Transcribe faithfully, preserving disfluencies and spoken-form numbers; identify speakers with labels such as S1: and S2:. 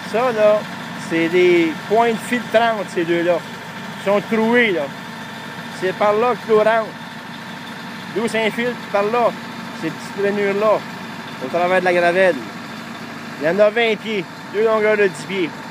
S1: Ça, là, c'est des pointes filtrantes, ces deux-là. Ils sont troués, là. C'est par là que l'eau rentre. L'eau s'infiltre par là, ces petites rainures-là, au travers de la gravelle. Il y en a vingt pieds, deux longueurs de dix pieds.